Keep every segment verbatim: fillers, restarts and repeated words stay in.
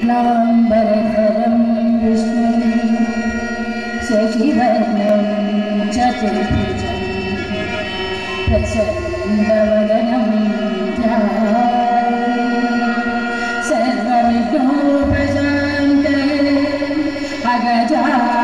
शुक्लाम्बरधरं विष्णुं शशिवर्णं चतुर्भुजं प्रसन्नवदनं ध्यायेत् सर्वविघ्नोपशान्तये अगजा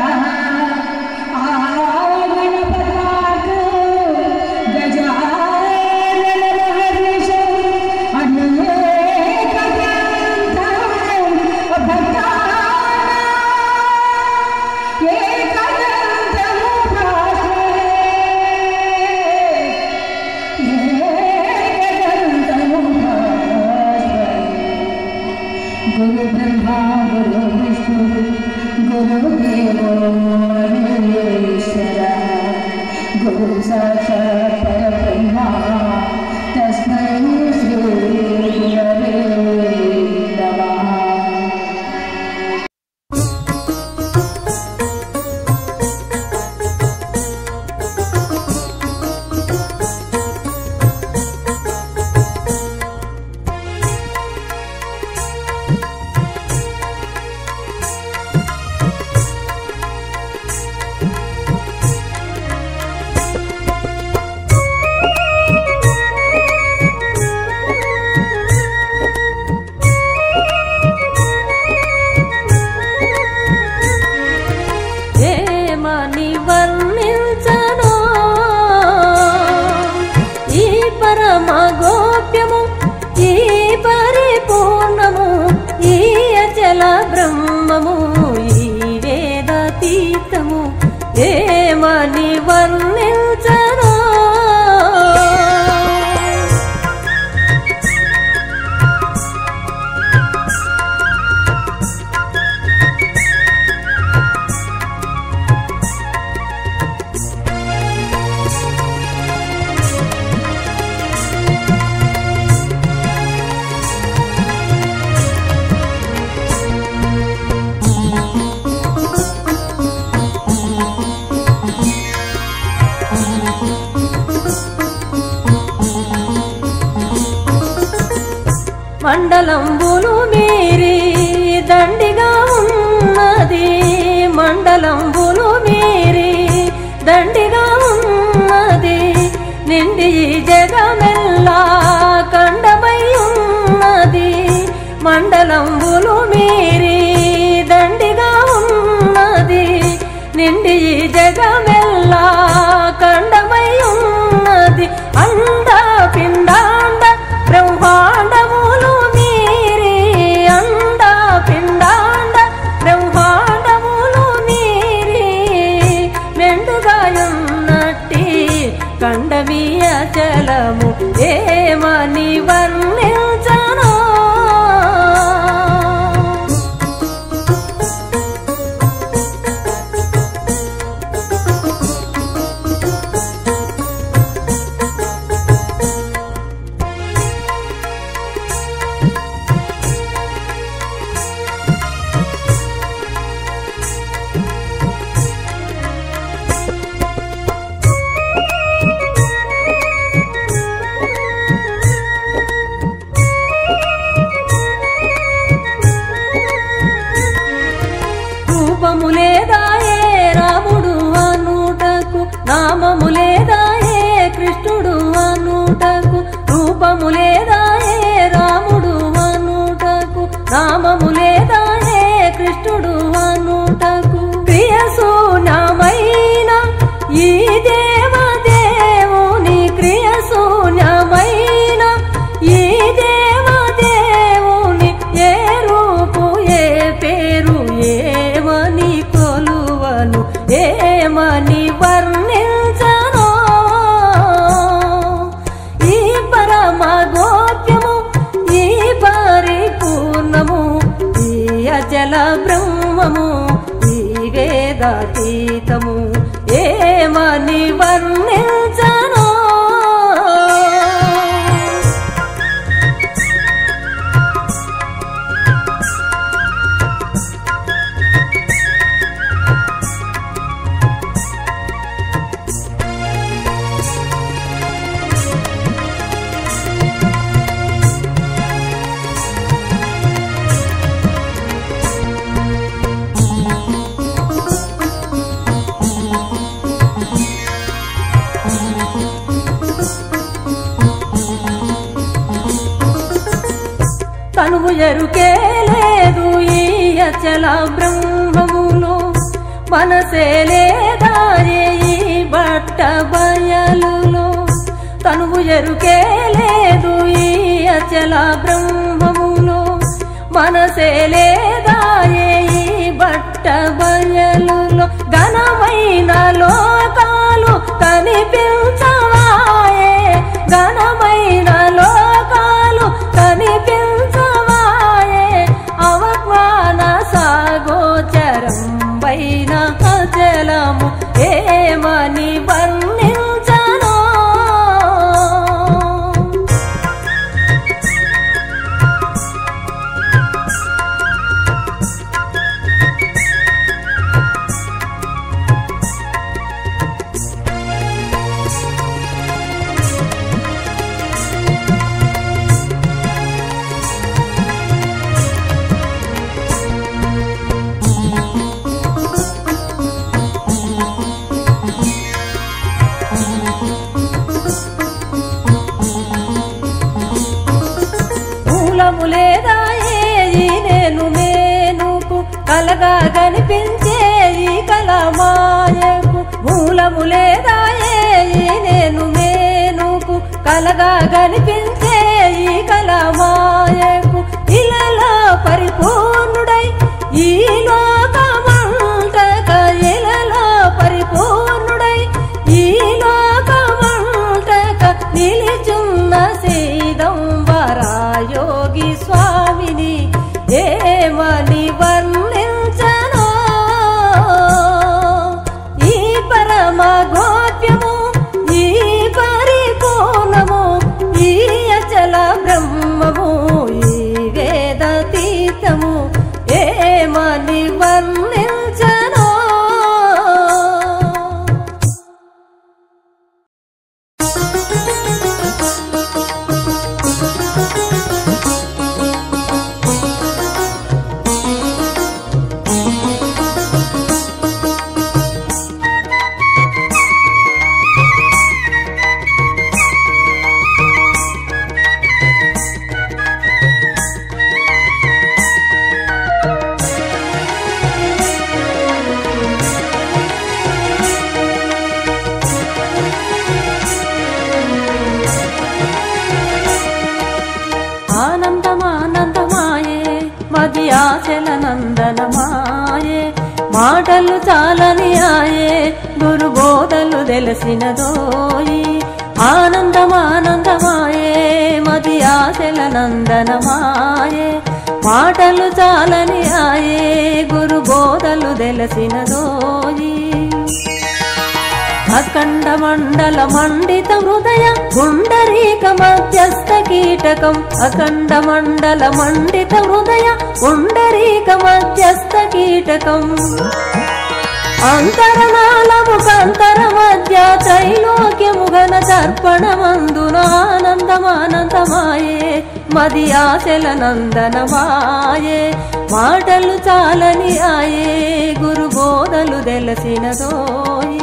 गुरु ब्रह्मा गुरु विष्णु गुरुदेवो महेश्वरः गुरु साक्षात् परब्रह्मा तस्मै श्री गुरवे नमः। ఏమని వర్ణించను మండలంబులు మీరి దండిగా ఉన్నది మండలంబులు మీరి దండిగా ఉన్నది నిండి జగమెల్లా కండమై ఉన్నది మండలంబులు మీరి దండిగా ఉన్నది నిండి జగమెల్లా కండమై ఉన్నది అండ పిండాండ బ్రహ్మాండములు మీరి అండ పిండాండ బ్రహ్మాండములు మీరి మెండుగాయున్నట్టి కండమీయ చలము ఏమని వర్ణించను రూపములేదాయే రాముడు అనుటకు నామములేదాయే కృష్ణుడు అనుటకు రూపములేదాయే రాముడు అనుటకు నామములేదాయే కృష్ణుడు అనుటకు క్రియశూన్యమైన ఈ దేవదేవుని క్రియశూన్యమైన ఈ దేవదేవుని ఏ రూపు ఏ పేరు ఏమని కొలువను ఏమని వర్ణించను ఈ పరమ గోప్యము ఈ పరిపూర్ణము ఈ అచల బ్రహ్మము ఈ వేదాతీతము ఏమని వర్ణించను ఎరుకే లేదు ఈ అచల బ్రహ్మములో, మనసే లేదాయే ఈ బట్ట బయలులో. తనువు ఎరుకే లేదు ఈ అచల బ్రహ్మములో, మనసే లేదాయే ఈ బట్ట బయలులో. ఘనమైన లోకాలు కనిపించవాయే, ఘనమైన లోకాలు కనిపించవాయే. అవమాన సాగోచరం పైన అచలము ఏమని వర్ణించను. కలగా కనిపించే ఈ కలమాయకు మూలము లేదాయే నేను మేనుకు, కలగా కనిపించే ఈ కలమాయకు. ఇలలో పరిపూర్ణుడై ఈ లోకమంటక, ఇలలో పరిపూర్ణుడై ఈ లోకమంటక నిలిచున్న సీదంబరా యోగి స్వామిని ఏమని వర్ణించను. ఈ పరమ గోప్యము ఈ పరిపూర్ణము ఈ అచల బ్రహ్మము ఈ వేదతీతము ఏమని వర్ణించను. ఆచల నందనమాయే మాటలు చాలని ఆయే గురు బోధలు తెలిసినదోయి. ఆనందమానందమాయే మది ఆచల నందనమాయే మాటలు చాలని ఆయే గురు బోధలు తెలిసినదోయి. అఖండ మండల మండిత హృదయ పుండరీక మధ్యస్థ కీటకం, అఖండ మండల మండిత హృదయ పుండరీక మధ్యస్థ కీటకం. అంతరనాళము కంతర మధ్య త్రైలోక్యము ఘన దర్పణమందున ఆనందమానందమాయే మది ఆశల నందనమాయే మాటలు చాలని ఆయే గురు బోధలు తెలిసినదోయి.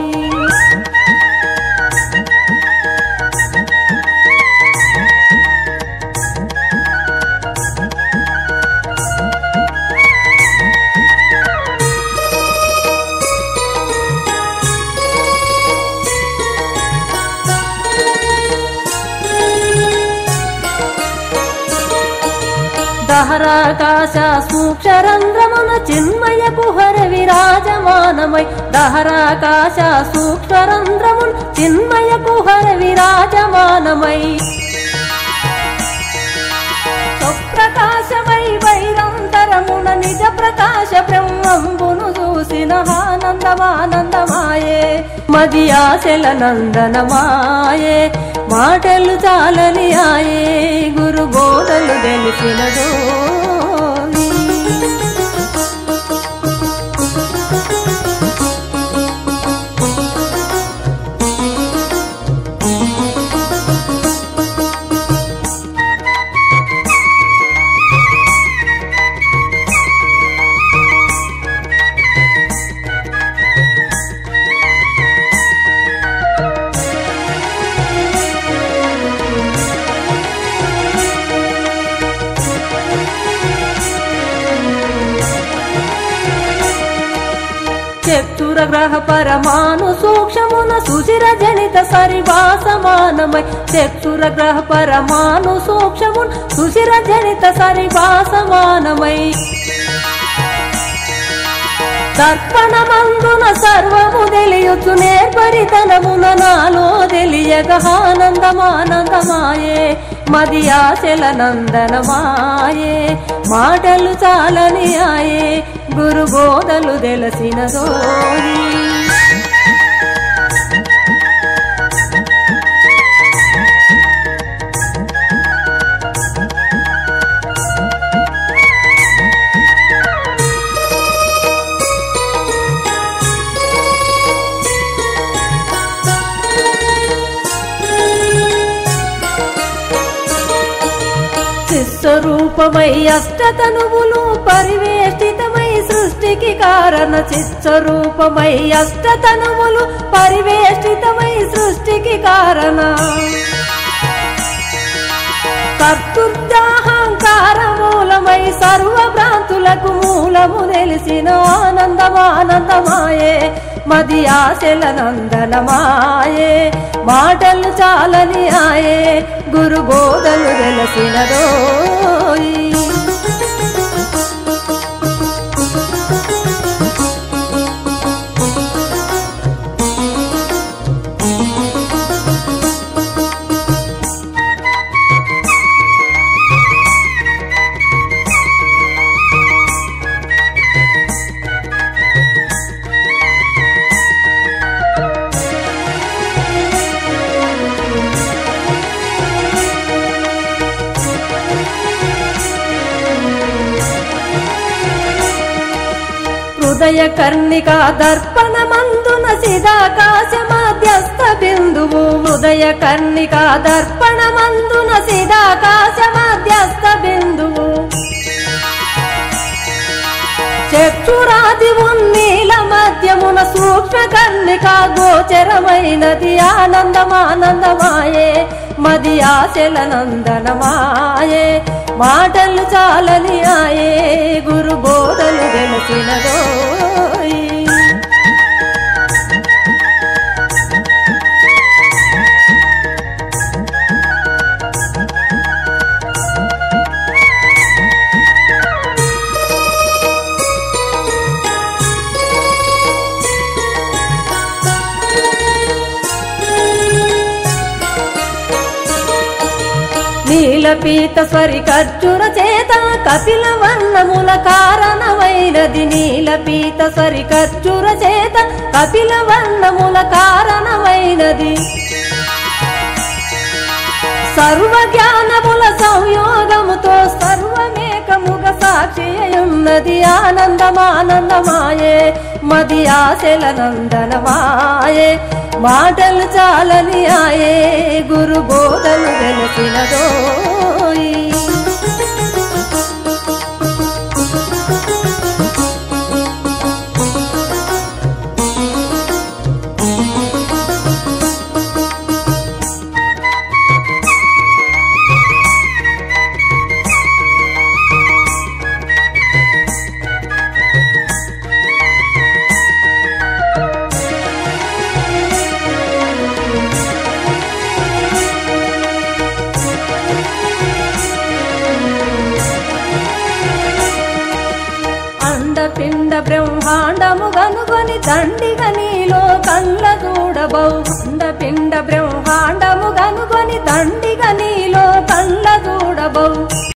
దహరాకాశ సూక్షరంధ్రమున చిన్మయ కుహర విరాజమానమై, దహరాకాశ సూక్షరంధ్రమున చిన్మయ కుహర విరాజమానమై. స్వప్రకాశమై వైరంతరమున నిజ ప్రకాశ బ్రహ్మంబును చూసిన ఆనందమానందమాయే మది ఆశల నందనమాయే మాటలు చాలని ఆయే గురు బోధలు తెలిసినదో. చక్షుర గ్రహ పరమాణు సూక్ష్మమున సుశిర జనిత సరివాసమానమై చక్షుర గ్రహ పరమాణు సూక్ష్మమున సుశిర జనిత సరివాసమానమై దర్పణమందున సర్వము తెలియచు నేర్పరితనమున నాలో తెలియగ ఆనందమానందమాయే మది ఆశల నందనమాయే మాటలు చాలని ఆయే గురు బోధలు తెలిసినదోయి చిత్స్వరూపమై అష్టతనువులు పరివేష్టితమై సృష్టికి కారణ చిత్స్వరూపమై అష్టతనువులు పరివేష్టితమై సృష్టికి కారణ కర్తృత్యాహంకార మూలమై సర్వభ్రాంతులకు మూలము తెలిసిన ఆనందమానందమాయే మది ఆశల నందనమాయే మాటలు చాలని ఆయే గురు బోధలు వెలసినదోయి హృదయ కర్ణికా దర్పణమందున సిదాకాశ మధ్యస్థ బిందువు హృదయ కర్ణికా దర్పణమందున సిదాకాశ మధ్యస్థ బిందువు చక్షురాది ఉన్నీల మధ్యమున సూక్ష్మ కర్ణికా గోచరమైనది ఆనందమానందమాయే మది ఆశల నందనమాయే మాటలు చాలని ఆయే గురు బోధలు తెలిసినదోయి నీలపీత స్వరి ఖర్జుర చేత కపిల వర్ణముల కారణమైనది నీలపీత స్వరి ఖర్జుర చేత కపిల వర్ణముల కారణమైనది సర్వ జ్ఞానముల సంయోగముతో సర్వమేకముగ సాక్షి ఉన్నది ఆనందమానందమాయే మది ఆశల నందనమాయే మాటలు చాలని ఆయే గురు బోధలు తెలిసినదోయి పిండ బ్రహ్మాండము గనుగొని దండిగా నీలో కళ్ళ చూడబౌ అండ పిండ బ్రహ్మాండము గనుగొని దండి